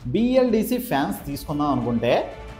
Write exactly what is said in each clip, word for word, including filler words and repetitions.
BLDC fans తీసుకుందాం అనుకుంటే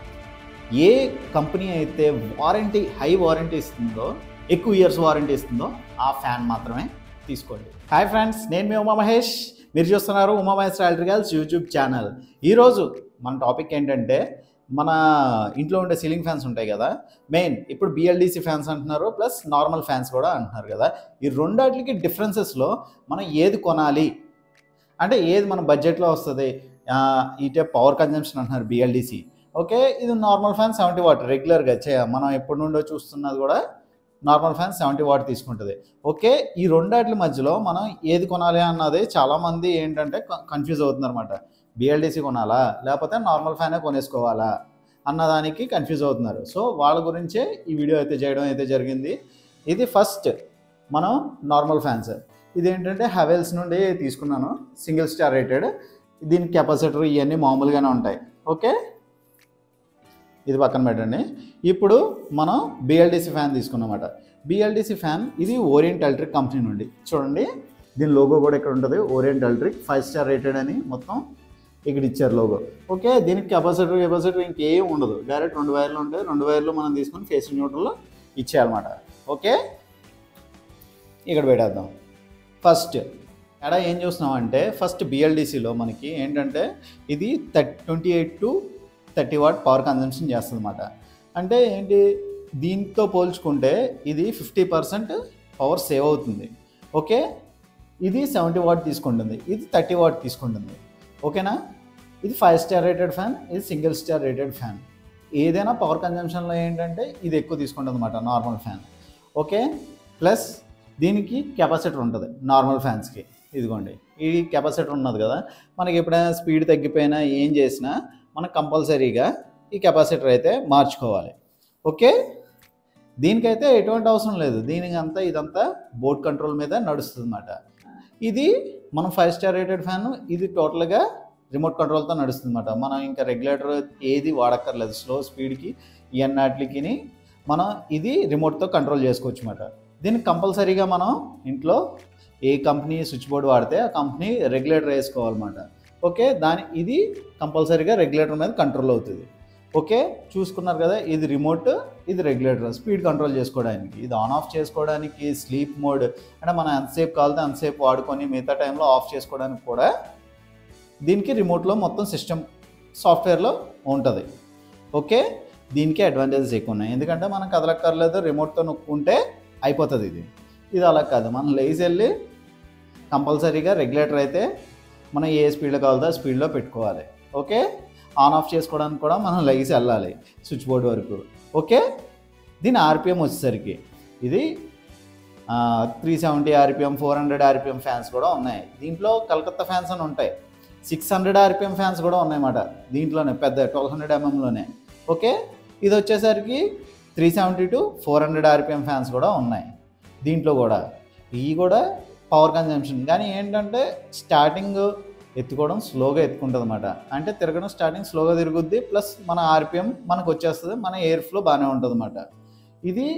ఏ కంపెనీ అయితే వారంటీ హై వారంటీ ఇస్తుందో, ఎక్కువ ఇయర్స్ వారంటీ ఇస్తుందో ఆ ఫ్యాన్ మాత్రమే తీసుకోండి. హాయ్ ఫ్రెండ్స్, నేను మీ ఉమా మహేష్. మీరు చూస్తున్నారు Uma Mahesh electricals YouTube channel. ఈరోజు మన టాపిక్ ఏంటంటే, మన ఇంట్లో ఉండే సీలింగ్ ఫ్యాన్స్ ఉంటాయి కదా, మెయిన్ ఇప్పుడు బిఎల్డిసి ఫ్యాన్స్ అంటున్నారు, ప్లస్ నార్మల్ ఫ్యాన్స్ కూడా అంటున్నారు కదా. ఈ రెండాటికి డిఫరెన్సెస్లో మనం ఏది కొనాలి అంటే, ఏది మన బడ్జెట్లో వస్తుంది, ఇటే పవర్ కన్జంప్షన్ అంటున్నారు బిఎల్డిసి. ఓకే, ఇది నార్మల్ ఫ్యాన్ సెవెంటీ వాట్ రెగ్యులర్గా చే మనం ఎప్పటి నుండో చూస్తున్నది కూడా నార్మల్ ఫ్యాన్ సెవెంటీ వాట్ తీసుకుంటుంది. ఓకే, ఈ రెండాట్ల మధ్యలో మనం ఏది కొనాలి అన్నది చాలామంది ఏంటంటే కన్ఫ్యూజ్ అవుతుంది అనమాట. బిఎల్డిసి కొనాలా లేకపోతే నార్మల్ ఫ్యానే కొనేసుకోవాలా అన్నదానికి కన్ఫ్యూజ్ అవుతున్నారు. సో వాళ్ళ గురించే ఈ వీడియో అయితే చేయడం అయితే జరిగింది. ఇది ఫస్ట్ మనం నార్మల్ ఫ్యాన్స్, ఇదేంటంటే హెవెల్స్ నుండి తీసుకున్నాను, సింగిల్ స్టార్ రేటెడ్. దీని కెపాసిటర్ ఇవన్నీ మామూలుగానే ఉంటాయి. ఓకే, ఇది పక్కన పెట్టండి. ఇప్పుడు మనం బిఎల్డిసి ఫ్యాన్ తీసుకున్నమాట. బిఎల్డిసి ఫ్యాన్ ఇది ఓరియంట్ ఎలక్ట్రిక్ కంపెనీ నుండి, చూడండి దీని లోగో కూడా ఇక్కడ ఉంటుంది, Orient Electric five star rated అని మొత్తం ఇక్కడ ఇచ్చారు లోగో. ఓకే, దీనికి కెపాసిటర్ కెపాసిటర్ ఇంకేం ఉండదు, డైరెక్ట్ రెండు వైర్లు ఉంటాయి. రెండు వైర్లు మనం తీసుకొని ఫేసింగ్ న్యూట్రల్లో ఇచ్చేయాలన్నమాట. ఓకే, ఇక్కడ పెట్టేద్దాం. ఫస్ట్ ఎక్కడ ఏం చూస్తున్నామంటే, ఫస్ట్ బిఎల్డిసిలో మనకి ఏంటంటే ఇది thirty twenty eight to thirty watt power consumption చేస్తుంది అన్నమాట. అంటే ఏంటి, దీంతో పోల్చుకుంటే ఇది ఫిఫ్టీ పర్సెంట్ పవర్ సేవ్ అవుతుంది. ఓకే, ఇది సెవెంటీ వాట్ తీసుకుంటుంది, ఇది థర్టీ వాట్ తీసుకుంటుంది. ఓకేనా, ఇది ఫైవ్ స్టార్ రేటెడ్ ఫ్యాన్, ఇది సింగిల్ స్టార్ రేటెడ్ ఫ్యాన్. ఏదైనా పవర్ కన్జంప్షన్లో ఏంటంటే ఇది ఎక్కువ తీసుకుంటుంది అన్నమాట నార్మల్ ఫ్యాన్. ఓకే, ప్లస్ దీనికి కెపాసిటర్ ఉంటుంది నార్మల్ ఫ్యాన్స్కి. ఇదిగోండి ఈ కెపాసిటర్ ఉన్నది కదా, మనకి ఎప్పుడైనా స్పీడ్ తగ్గిపోయినా ఏం చేసినా మనం కంపల్సరీగా ఈ కెపాసిటర్ అయితే మార్చుకోవాలి. ఓకే, దీనికైతే ఎటువంటి అవసరం లేదు, దీనికి అంతా ఇదంతా బోర్డ్ కంట్రోల్ మీద నడుస్తుంది అన్నమాట. ఇది మనం ఫైవ్ స్టార్ రేటెడ్ ఫ్యాన్, ఇది టోటల్గా రిమోట్ కంట్రోల్తో నడుస్తుంది అన్నమాట. మనం ఇంకా రెగ్యులేటర్ ఏది వాడక్కర్లేదు, స్లో స్పీడ్కి ఇవన్నిటికి మనం ఇది రిమోట్తో కంట్రోల్ చేసుకోవచ్చు అన్నమాట. దీనికి కంపల్సరీగా మనం ఇంట్లో ఏ కంపెనీ స్విచ్ బోర్డ్ వాడితే ఆ కంపెనీ రెగ్యులేటర్ వేసుకోవాలన్నమాట. ఓకే, దాని ఇది కంపల్సరీగా రెగ్యులేటర్ మీద కంట్రోల్ అవుతుంది. ఓకే, చూసుకున్నారు కదా, ఇది రిమోట్, ఇది రెగ్యులేటర్ స్పీడ్ కంట్రోల్ చేసుకోవడానికి, ఇది ఆన్ ఆఫ్ చేసుకోవడానికి, స్లీప్ మోడ్ అంటే మనం ఎంతసేపు కావాలితే అంతసేపు వాడుకొని మిగతా టైంలో ఆఫ్ చేసుకోవడానికి కూడా దీనికి రిమోట్లో మొత్తం సిస్టమ్ సాఫ్ట్వేర్లో ఉంటుంది. ఓకే, దీనికి అడ్వాంటేజెస్ ఎక్కువ ఉన్నాయి, ఎందుకంటే మనం కదలక్కర్లేదు, రిమోట్తో నొక్కుంటే అయిపోతుంది. ఇది ఇది అలా కాదు, మనం లేచి వెళ్ళి కంపల్సరీగా రెగ్యులేటర్ అయితే మనం ఏ స్పీడ్లో కావాలో ఆ స్పీడ్లో పెట్టుకోవాలి. ఓకే, ఆన్ ఆఫ్ చేసుకోవడానికి కూడా మనం లేచి వెళ్ళాలి స్విచ్ బోర్డ్ వరకు. ఓకే, దీని ఆర్పిఎం వచ్చేసరికి ఇది three seventy RPM, four hundred RPM fans కూడా ఉన్నాయి. దీంట్లో కలకత్తా ఫ్యాన్స్ అని ఉంటాయి, సిక్స్ హండ్రెడ్ ఆర్పిఎం ఫ్యాన్స్ కూడా ఉన్నాయన్నమాట దీంట్లోనే, పెద్ద ట్వెల్వ్ హండ్రెడ్ ఎంఎంలోనే. ఓకే, ఇది వచ్చేసరికి three seventy to four hundred RPM fans కూడా ఉన్నాయి దీంట్లో కూడా. ఇవి కూడా పవర్ కన్జంప్షన్, కానీ ఏంటంటే స్టార్టింగ్ ఎత్తుకోవడం స్లోగా ఎత్తుకుంటుంది అన్నమాట. అంటే తిరగడం స్టార్టింగ్ స్లోగా తిరుగుద్ది, ప్లస్ మన ఆర్పిఎం మనకు వచ్చేస్తుంది, మన ఎయిర్ ఫ్లో బాగానే ఉంటుంది అన్నమాట. ఇది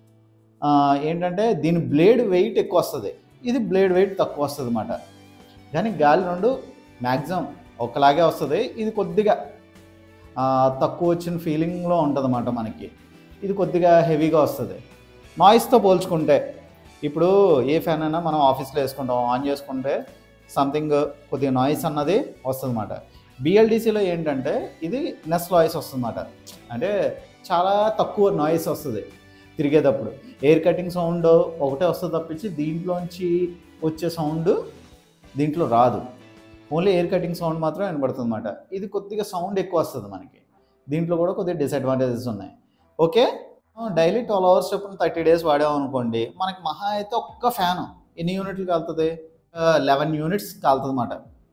ఏంటంటే దీని బ్లేడ్ వెయిట్ ఎక్కువ వస్తుంది, ఇది బ్లేడ్ వెయిట్ తక్కువ వస్తుంది అన్నమాట. కానీ గాలి రెండు మ్యాక్సిమం ఒకలాగే వస్తుంది, ఇది కొద్దిగా తక్కువ వచ్చిన ఫీలింగ్లో ఉంటుంది అన్నమాట మనకి. ఇది కొద్దిగా హెవీగా వస్తుంది నాయిస్తో పోల్చుకుంటే. ఇప్పుడు ఏ ఫ్యాన్ అయినా మనం ఆఫీస్లో వేసుకుంటాం, ఆన్ చేసుకుంటే సంథింగ్ కొద్దిగా నాయిస్ అన్నది వస్తుంది అన్నమాట. బిఎల్డిసిలో ఏంటంటే ఇది నెస్ నాయిస్ వస్తుంది అన్నమాట, అంటే చాలా తక్కువ నాయిస్ వస్తుంది తిరిగేటప్పుడు. ఎయిర్ కటింగ్ సౌండ్ ఒకటే వస్తుంది తప్పించి దీంట్లోంచి వచ్చే సౌండ్ దీంట్లో రాదు, ఓన్లీ ఎయిర్ కటింగ్ సౌండ్ మాత్రం వినబడుతుంది అన్నమాట. ఇది కొద్దిగా సౌండ్ ఎక్కువ వస్తుంది మనకి, దీంట్లో కూడా కొద్దిగా డిసడ్వాంటేజెస్ ఉన్నాయి. ఓకే, డైలీ ట్వెల్వ్ అవర్స్ చొప్పున థర్టీ డేస్ వాడామనుకోండి, మనకి మహా అయితే ఒక్క ఫ్యాను ఎన్ని యూనిట్లు కాలుతుంది, లెవెన్ యూనిట్స్ కాలుతుంది అన్నమాట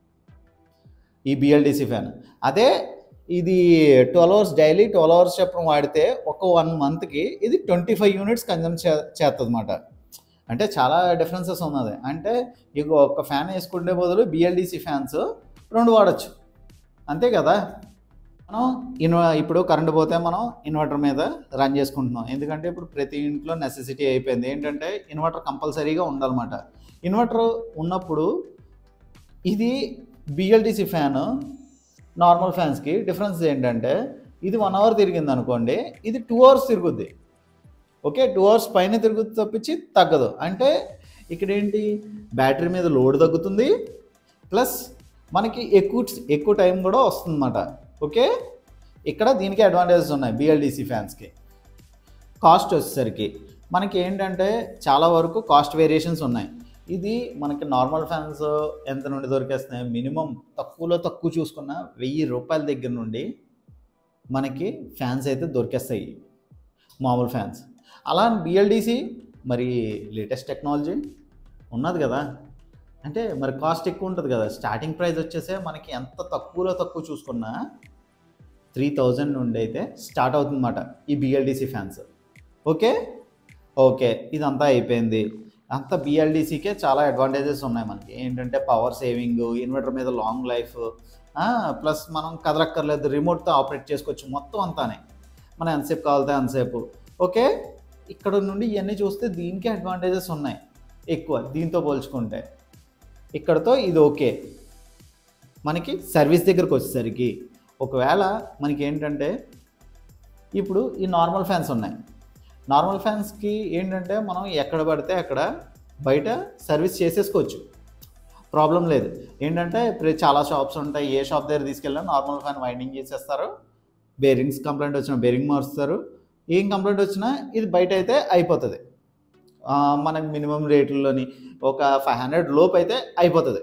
ఈ బిఎల్డిసి ఫ్యాన్. అదే ఇది twelve hours daily twelve hours చొప్పున వాడితే ఒక వన్ మంత్కి ఇది ట్వంటీ ఫైవ్ యూనిట్స్ కన్జ్యూమ్ చే చేస్తుంది అన్నమాట. అంటే చాలా డిఫరెన్సెస్ ఉన్నది. అంటే ఇక ఒక ఫ్యాన్ వేసుకుంటే బదులు బిఎల్డిసి ఫ్యాన్స్ రెండు వాడచ్చు, అంతే కదా. మనం ఇన్వ ఇప్పుడు కరెంట్ పోతే మనం ఇన్వర్టర్ మీద రన్ చేసుకుంటున్నాం, ఎందుకంటే ఇప్పుడు ప్రతి ఇంట్లో నెసెసిటీ అయిపోయింది ఏంటంటే ఇన్వర్టర్ కంపల్సరీగా ఉండాలన్నమాట. ఇన్వర్టర్ ఉన్నప్పుడు ఇది బిఎల్డిసి ఫ్యాన్ నార్మల్ ఫ్యాన్స్కి డిఫరెన్స్ ఏంటంటే ఇది వన్ అవర్ తిరిగింది అనుకోండి, ఇది టూ అవర్స్ తిరుగుద్ది. ఓకే, టూ అవర్స్ పైన తిరుగుతుంది తప్పించి తగ్గదు. అంటే ఇక్కడ ఏంటి, బ్యాటరీ మీద లోడ్ తగ్గుతుంది, ప్లస్ మనకి ఎక్కువ ఎక్కువ టైం కూడా వస్తుందన్నమాట. ఓకే, ఇక్కడ దీనికి అడ్వాంటేజెస్ ఉన్నాయి బిఎల్డిసి ఫ్యాన్స్కి. కాస్ట్ వచ్చేసరికి మనకి ఏంటంటే చాలా వరకు కాస్ట్ వేరియేషన్స్ ఉన్నాయి. ఇది మనకి నార్మల్ ఫ్యాన్స్ ఎంత నుండి దొరికేస్తున్నాయి, మినిమం తక్కువలో తక్కువ చూసుకున్న వెయ్యి రూపాయల దగ్గర నుండి మనకి ఫ్యాన్స్ అయితే దొరికేస్తాయి, మామూలు ఫ్యాన్స్. అలా బిఎల్డిసి మరి లేటెస్ట్ టెక్నాలజీ ఉన్నది కదా, అంటే మరి కాస్ట్ ఎక్కువ ఉంటుంది కదా. స్టార్టింగ్ ప్రైస్ వచ్చేసే మనకి ఎంత తక్కువలో తక్కువ చూసుకున్నా త్రీ థౌజండ్ నుండి అయితే స్టార్ట్ అవుతుందన్నమాట ఈ బిఎల్డిసి ఫ్యాన్స్. ఓకే ఓకే ఇదంతా అయిపోయింది. అంత బిఎల్డిసికే చాలా అడ్వాంటేజెస్ ఉన్నాయి మనకి. ఏంటంటే పవర్ సేవింగ్, ఇన్వర్టర్ మీద లాంగ్ లైఫ్, ప్లస్ మనం కదలక్కర్లేదు, రిమోట్తో ఆపరేట్ చేసుకోవచ్చు. మొత్తం అంతానే మనం ఎంతసేపు కావాలితే అంతసేపు. ఓకే, ఇక్కడ నుండి ఇవన్నీ చూస్తే దీనికి అడ్వాంటేజెస్ ఉన్నాయి ఎక్కువ దీంతో పోల్చుకుంటే. ఇక్కడతో ఇది ఓకే. మనకి సర్వీస్ దగ్గరకు వచ్చేసరికి ఒకవేళ మనకి ఏంటంటే ఇప్పుడు ఈ నార్మల్ ఫ్యాన్స్ ఉన్నాయి. నార్మల్ ఫ్యాన్స్కి ఏంటంటే మనం ఎక్కడ పడితే అక్కడ బయట సర్వీస్ చేసేసుకోవచ్చు, ప్రాబ్లం లేదు. ఏంటంటే ఇప్పుడు చాలా షాప్స్ ఉంటాయి, ఏ షాప్ దగ్గర తీసుకెళ్ళినా నార్మల్ ఫ్యాన్ వైండింగ్ చేసేస్తారు, బేరింగ్స్ కంప్లైంట్ వచ్చినా బేరింగ్ మారుస్తారు, ఏం కంప్లైంట్ వచ్చినా ఇది బయట అయితే అయిపోతుంది. మనకి మినిమం రేట్లలోని ఒక ఫైవ్ హండ్రెడ్ లోపు అయితే అయిపోతుంది.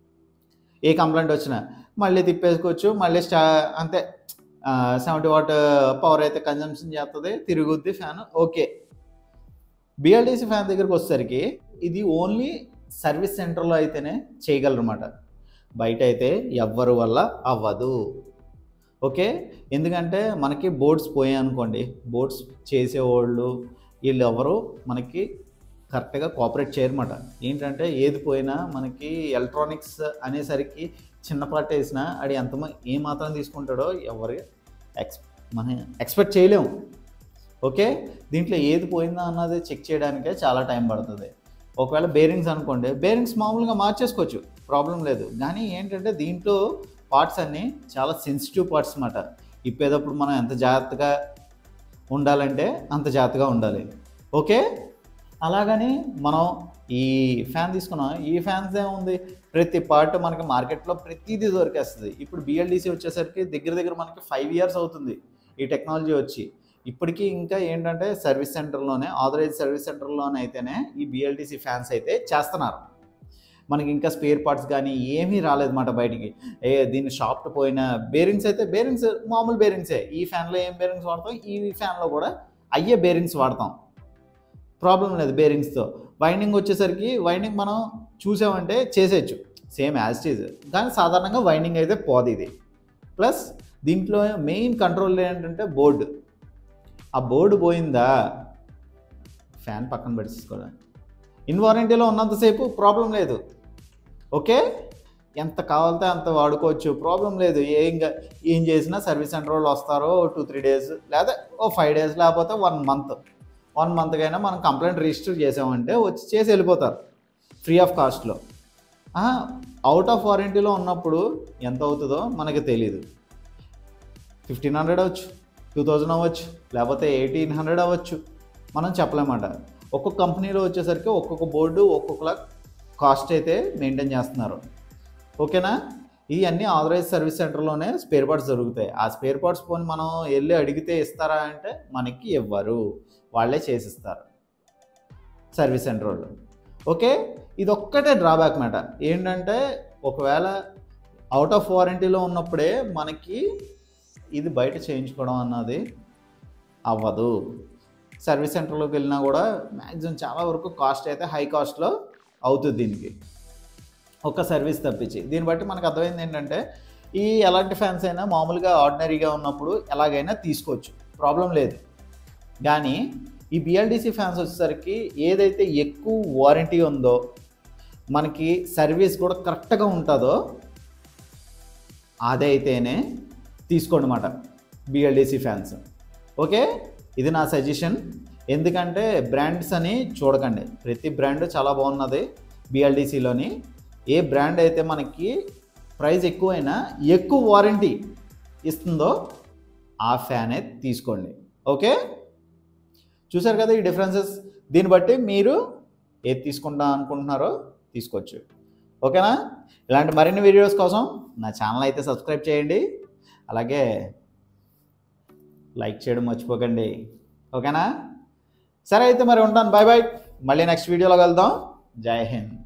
ఏ కంప్లైంట్ వచ్చినా మళ్ళీ తిప్పేసుకోవచ్చు, మళ్ళీ స్టా అంతే సెవెంటీ వాట్ పవర్ అయితే కన్జంప్షన్ చేస్తుంది, తిరుగుద్ది ఫ్యాన్. ఓకే, బిఎల్డిసి ఫ్యాన్ దగ్గరికి వచ్చేసరికి ఇది ఓన్లీ సర్వీస్ సెంటర్లో అయితేనే చేయగలరు అన్నమాట, బయట అయితే ఎవ్వరి వల్ల అవ్వదు. ఓకే, ఎందుకంటే మనకి బోర్డ్స్ పోయాయి అనుకోండి, బోర్డ్స్ చేసేవాళ్ళు వీళ్ళు ఎవరు మనకి కరెక్ట్గా కోఆపరేట్ చేయరన్నమాట. ఏంటంటే ఏది పోయినా మనకి ఎలక్ట్రానిక్స్ అనేసరికి చిన్న పార్ట్ వేసినా అది ఎంత ఏమాత్రం తీసుకుంటాడో ఎవరు ఎక్స్ మనం ఎక్స్పెక్ట్ చేయలేము. ఓకే, దీంట్లో ఏది పోయిందా అన్నది చెక్ చేయడానికే చాలా టైం పడుతుంది. ఒకవేళ బేరింగ్స్ అనుకోండి, బేరింగ్స్ మామూలుగా మార్చేసుకోవచ్చు, ప్రాబ్లం లేదు. కానీ ఏంటంటే దీంట్లో పార్ట్స్ అన్నీ చాలా సెన్సిటివ్ పార్ట్స్ అన్నమాట. ఇప్పేటప్పుడు మనం ఎంత జాగ్రత్తగా ఉండాలంటే అంత జాగ్రత్తగా ఉండాలి. ఓకే, అలాగని మనం ఈ ఫ్యాన్ తీసుకున్నాం, ఈ ఫ్యాన్స్ ఏముంది, ప్రతి పార్ట్ మనకి మార్కెట్లో ప్రతిదీ దొరికేస్తుంది. ఇప్పుడు బిఎల్డిసి వచ్చేసరికి దగ్గర దగ్గర మనకి ఫైవ్ ఇయర్స్ అవుతుంది ఈ టెక్నాలజీ వచ్చి. ఇప్పటికీ ఇంకా ఏంటంటే సర్వీస్ సెంటర్లోనే, ఆథరైజ్ సర్వీస్ సెంటర్లోనే అయితేనే ఈ బిఎల్డిసి ఫ్యాన్స్ అయితే చేస్తున్నారు. మనకి ఇంకా స్పేర్ పార్ట్స్ కానీ ఏమీ రాలేదన్నమాట బయటికి. ఏ దీన్ని షాప్ట్ పోయిన బేరింగ్స్ అయితే బేరింగ్స్ మామూలు బేరింగ్సే. ఈ ఫ్యాన్లో ఏం బేరింగ్స్ వాడతాం, ఈ ఫ్యాన్లో కూడా అయ్యే బేరింగ్స్ వాడతాం, ప్రాబ్లం లేదు బేరింగ్స్తో. వైండింగ్ వచ్చేసరికి వైండింగ్ మనం చూసామంటే చేసేయచ్చు సేమ్ యాజ్ ఇట్ ఈజ్, కానీ సాధారణంగా వైండింగ్ అయితే పోదు ఇది. ప్లస్ దీంట్లో మెయిన్ కంట్రోల్ ఏంటంటే బోర్డు. ఆ బోర్డు పోయిందా ఫ్యాన్ పక్కన పెట్టేసుకోవడం. ఇన్ వారంటీలో ఉన్నంతసేపు ప్రాబ్లం లేదు. ఓకే, ఎంత కావాలితే అంత వాడుకోవచ్చు, ప్రాబ్లం లేదు. ఏం ఏం చేసినా సర్వీస్ సెంటర్ వాళ్ళు వస్తారో టూ త్రీ డేస్ లేదా ఓ ఫైవ్ డేస్ లేకపోతే వన్ మంత్ వన్ మంత్కైనా మనం కంప్లైంట్ రిజిస్టర్ చేసామంటే వచ్చి చేసి వెళ్ళిపోతారు ఫ్రీ ఆఫ్ కాస్ట్లో. అవుట్ ఆఫ్ వారంటీలో ఉన్నప్పుడు ఎంత అవుతుందో మనకి తెలియదు. ఫిఫ్టీన్ హండ్రెడ్ అవ్వచ్చు, టూ థౌజండ్ అవ్వచ్చు, లేకపోతే ఎయిటీన్ హండ్రెడ్ అవ్వచ్చు, మనం చెప్పలేమాట. ఒక్కొక్క కంపెనీలో వచ్చేసరికి ఒక్కొక్క బోర్డు ఒక్కొక్కలా కాస్ట్ అయితే మెయింటైన్ చేస్తున్నారు. ఓకేనా, ఇవన్నీ ఆథరైజ్ సర్వీస్ సెంటర్లోనే స్పేర్ పార్ట్స్ దొరుకుతాయి. ఆ స్పేర్ పార్ట్స్ పోని మనం వెళ్ళి అడిగితే ఇస్తారా అంటే మనకి ఇవ్వరు, వాళ్ళే చేసిస్తారు సర్వీస్ సెంటర్ వాళ్ళు. ఓకే, ఇది ఒక్కటే డ్రాబ్యాక్ మాట. ఏంటంటే ఒకవేళ అవుట్ ఆఫ్ వారంటీలో ఉన్నప్పుడే మనకి ఇది బయట చేయించుకోవడం అన్నది అవ్వదు. సర్వీస్ సెంటర్లోకి వెళ్ళినా కూడా మ్యాక్సిమం చాలా వరకు కాస్ట్ అయితే హై కాస్ట్లో అవుతుంది దీనికి, ఒక సర్వీస్ తప్పించి. దీన్ని బట్టి మనకు అర్థమైంది ఏంటంటే ఈ ఎలాంటి ఫ్యాన్స్ అయినా మామూలుగా ఆర్డినరీగా ఉన్నప్పుడు ఎలాగైనా తీసుకోవచ్చు, ప్రాబ్లం లేదు. కానీ ఈ బిఎల్డిసి ఫ్యాన్స్ వచ్చేసరికి ఏదైతే ఎక్కువ వారంటీ ఉందో, మనకి సర్వీస్ కూడా కరెక్ట్గా ఉంటుందో అదైతేనే తీసుకోండి అన్నమాట బిఎల్డిసి ఫ్యాన్స్. ఓకే, ఇది నా సజెషన్. ఎందుకంటే బ్రాండ్స్ అని చూడకండి, ప్రతి బ్రాండ్ చాలా బాగున్నది బిఎల్డిసిలోని. ఏ బ్రాండ్ అయితే మనకి ప్రైస్ ఎక్కువైనా ఎక్కువ వారంటీ ఇస్తుందో ఆ ఫ్యానే తీసుకోండి. ఓకే, చూసారు కదా ఈ డిఫరెన్సెస్. దీన్ని బట్టి మీరు ఏది తీసుకుంటా అనుకుంటున్నారో తీసుకోవచ్చు. ఓకేనా? ఇలాంటి మరిన్ని వీడియోస్ కోసం నా ఛానల్ అయితే సబ్స్క్రైబ్ చేయండి, అలాగే లైక్ చేయడం మర్చిపోకండి. ఓకేనా? సరే అయితే మరి ఉంటాను. Bye bye. మళ్ళీ నెక్స్ట్ వీడియోలో కలుద్దాం. జై హింద్.